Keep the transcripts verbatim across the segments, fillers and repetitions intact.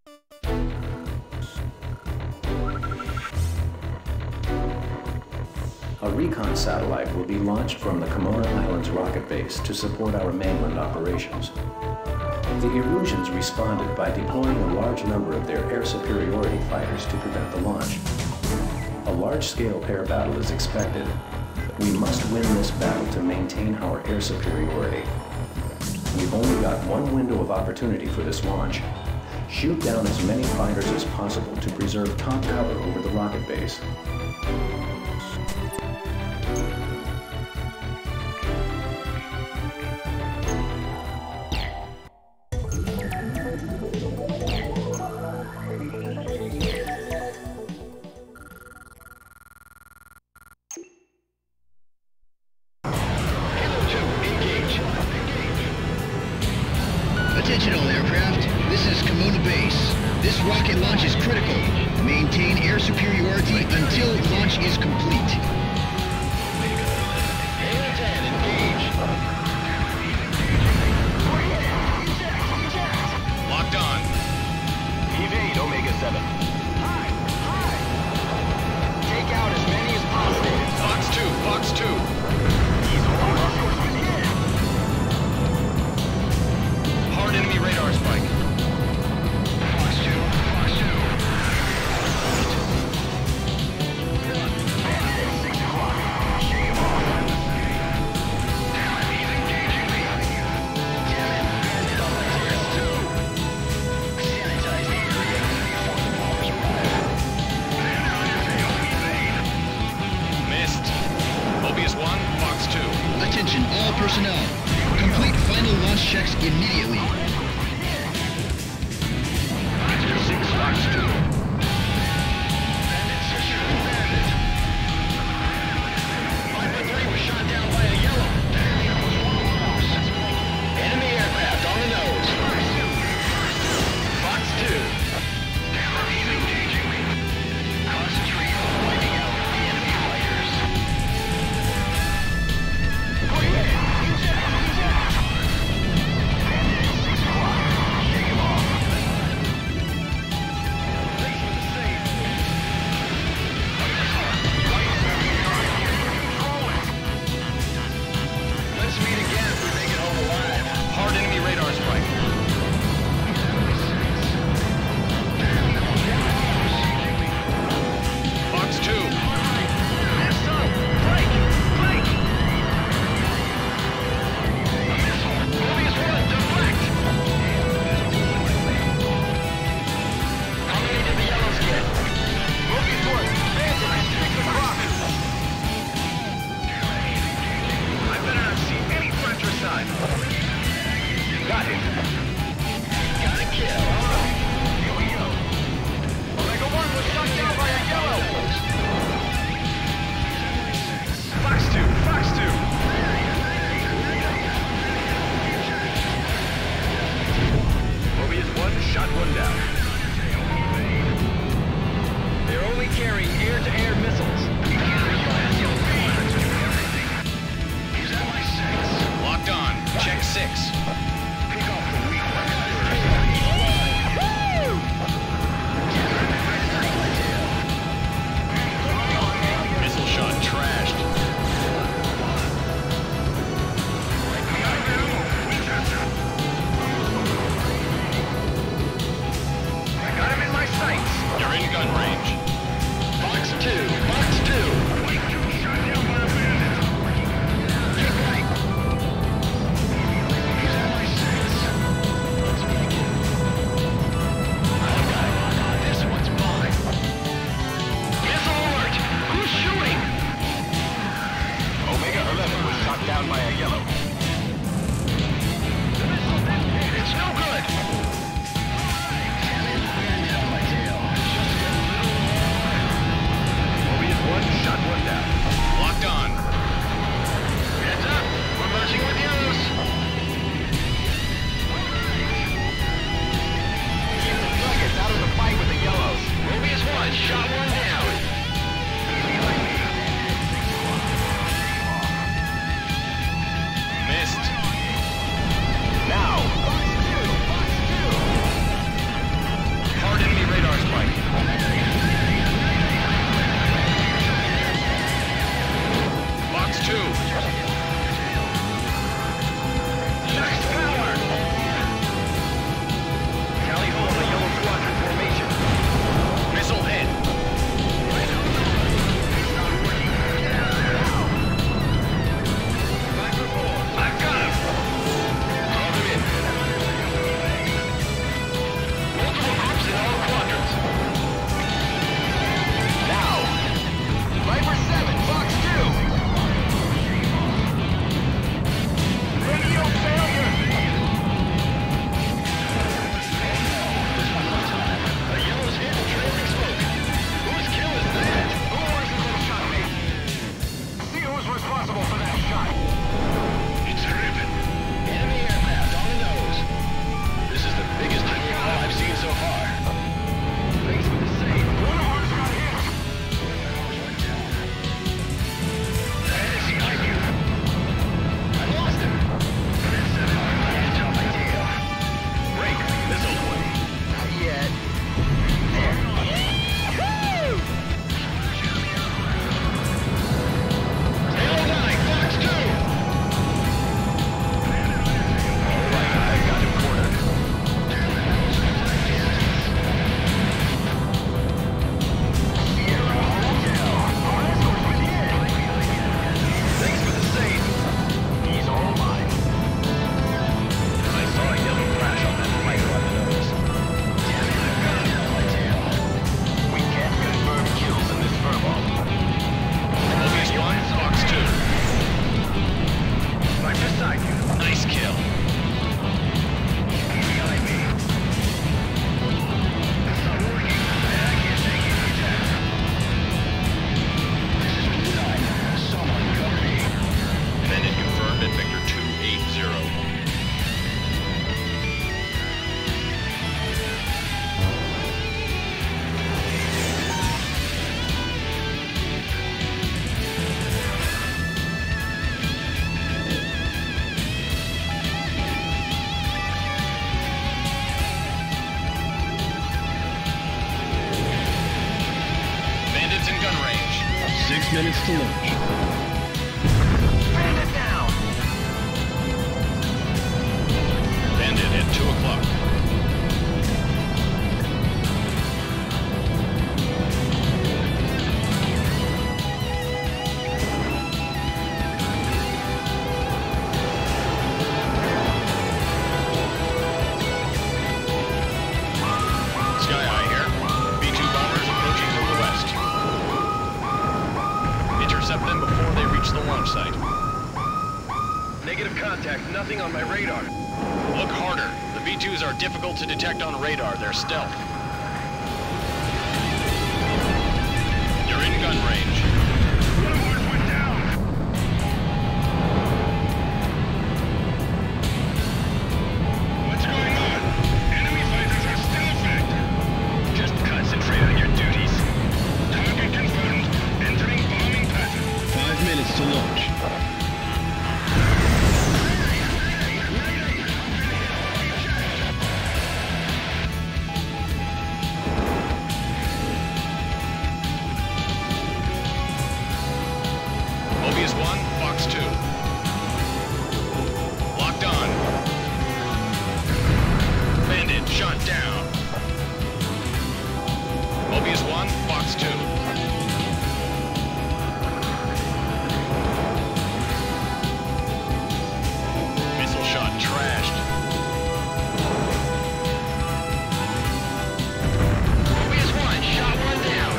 A recon satellite will be launched from the Comona Islands rocket base to support our mainland operations. The Erusians responded by deploying a large number of their air superiority fighters to prevent the launch. A large-scale air battle is expected. We must win this battle to maintain our air superiority. We've only got one window of opportunity for this launch. Shoot down as many fighters as possible to preserve top cover over the rocket base. Attention all aircraft, this is Comona Base. This rocket launch is critical. Maintain air superiority until launch is complete. Locked on. Evade Omega seven. Hi, hi. Take out as many as possible. Fox two, Fox two. He's all hard enemy radar spike. Fox two, Fox two. Six o'clock. Shake him off. Damn it, he's engaging me. Damn it, bandit on my Fox two. Sanitize the area before the bombers arrive. Missed. Mobius one, Fox two. Attention all personnel. Complete final launch checks immediately. Six Fox two. Bandit secure. Bandit. Alpha three was shot down by a yellow. Enemy aircraft on the nose. Fox two. He's engaging me. Concentrate on wiping out the enemy fighters. Got him. Got a kill. Here we go. Omega one was shot down by a yellow. Fox two, Fox two. Mobius one shot one down. They're only carrying air-to-air missiles. He's at my six. Locked on. Check six. Pick off the weak ones first. minutes to launch. Bandit down! Bandit at two o'clock. Intercept them before they reach the launch site. Negative contact, nothing on my radar. Look harder. The V twos are difficult to detect on radar. They're stealth. You're in gun range. One of ours went down! What's going on? Enemy fighters are still effective. Just concentrate on your duties. Target confirmed. Entering bombing pattern. Five minutes to launch. Mobius one, Fox two. Locked on. Bandit shot down. Mobius one, Fox two. Missile shot trashed. Mobius one, shot one down.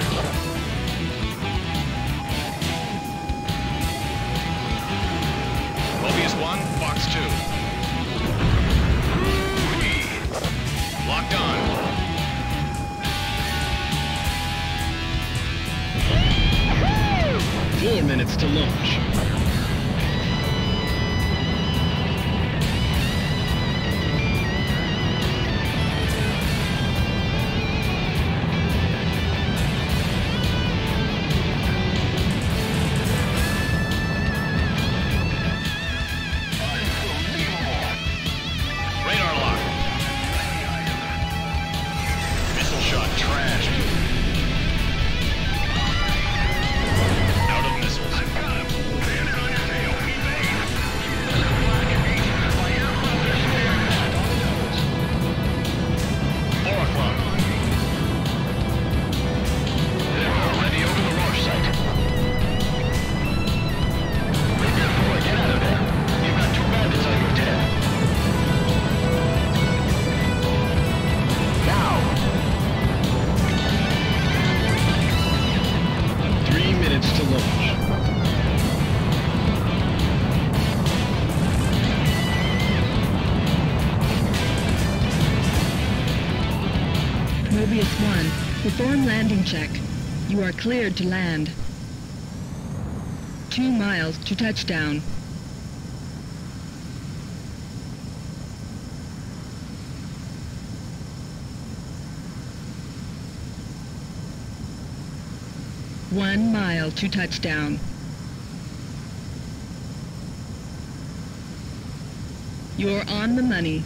Mobius one, Fox two. Locked on. Four minutes to launch. Radar lock. Missile shot trashed. Out of missiles. Bandit on your tail. Evade! Four o'clock. They're already over the launch site. Good boy, get out of there. You've got two bandits on your tail. Now! Three minutes to launch. Mobius one, perform landing check. You are cleared to land. Two miles to touchdown. One mile to touchdown. You're on the money.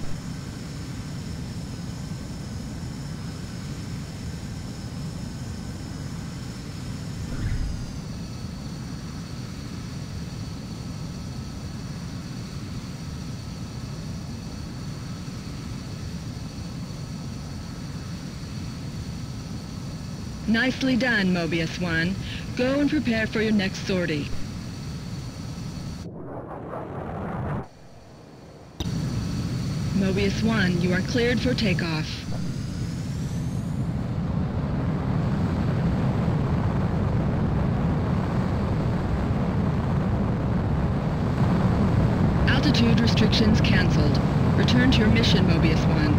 Nicely done, Mobius one. Go and prepare for your next sortie. Mobius one, you are cleared for takeoff. Altitude restrictions cancelled. Return to your mission, Mobius one.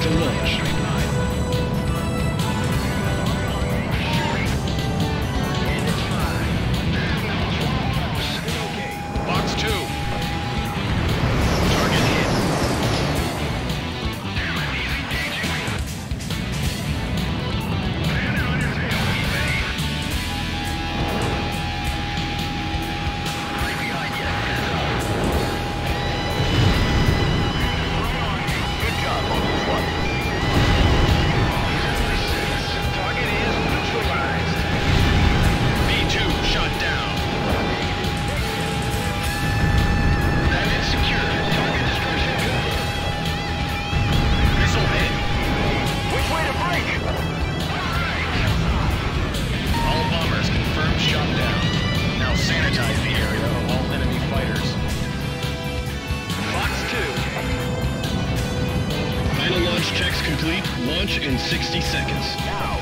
to launch. Box two. Target hit. Good job, Mobius one. Target is neutralized. B two shot down. Bandit secured. Target destruction good. Missile hit. Which way to break? All bombers confirmed shot down. Now sanitize the area of all enemy fighters. Box two. Final launch checks complete. Launch in sixty seconds. Now.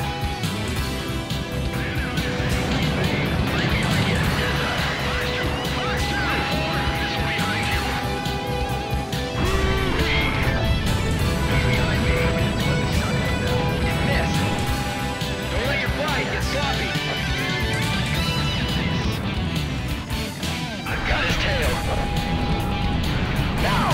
Don't let your flight get sloppy. I've got his tail. Now.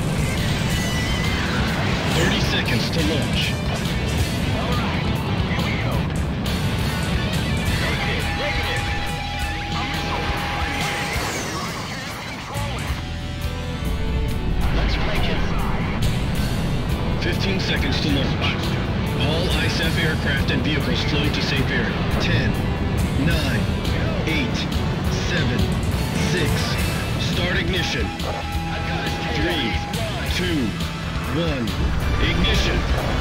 thirty seconds to launch. All right. Here we go. Negative. Negative. A missile. Control it. Let's break it. fifteen seconds to launch. All I S A F aircraft and vehicles flow to safe area. ten, nine, eight, seven, six. Start ignition. three, two, one. Ignition.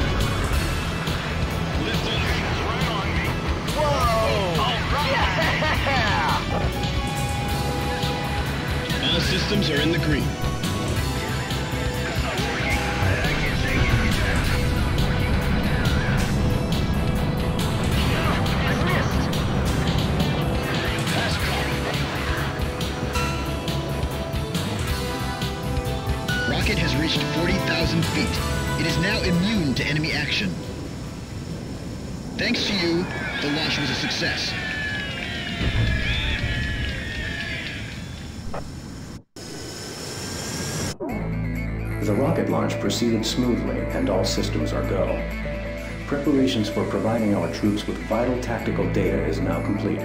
Lift off. Whoa! Yeah! All systems are in the green. Rocket has reached forty thousand feet. It is now immune to enemy action. Thanks to you, the launch was a success. The rocket launch proceeded smoothly and all systems are go. Preparations for providing our troops with vital tactical data is now complete.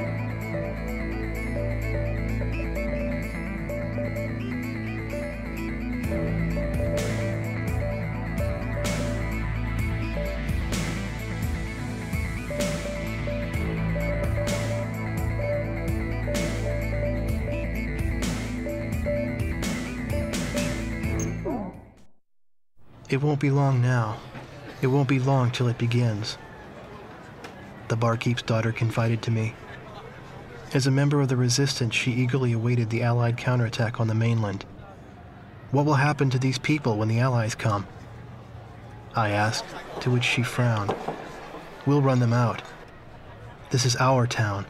It won't be long now. It won't be long till it begins, the barkeep's daughter confided to me. As a member of the resistance, she eagerly awaited the Allied counterattack on the mainland. What will happen to these people when the Allies come? I asked, to which she frowned. We'll run them out. This is our town.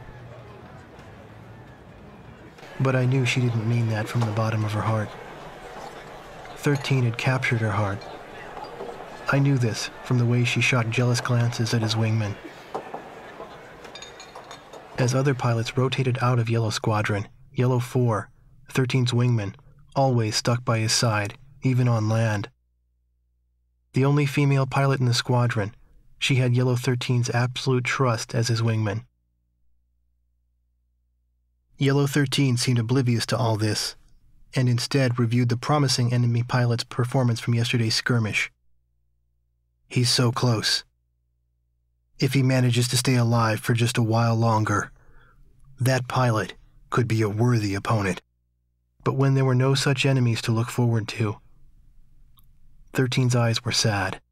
But I knew she didn't mean that from the bottom of her heart. Thirteen had captured her heart. I knew this from the way she shot jealous glances at his wingman. As other pilots rotated out of Yellow Squadron, Yellow four, thirteen's wingman, always stuck by his side, even on land. The only female pilot in the squadron, she had Yellow thirteen's absolute trust as his wingman. Yellow thirteen seemed oblivious to all this, and instead reviewed the promising enemy pilot's performance from yesterday's skirmish. He's so close. If he manages to stay alive for just a while longer, that pilot could be a worthy opponent. But when there were no such enemies to look forward to, thirteen's eyes were sad.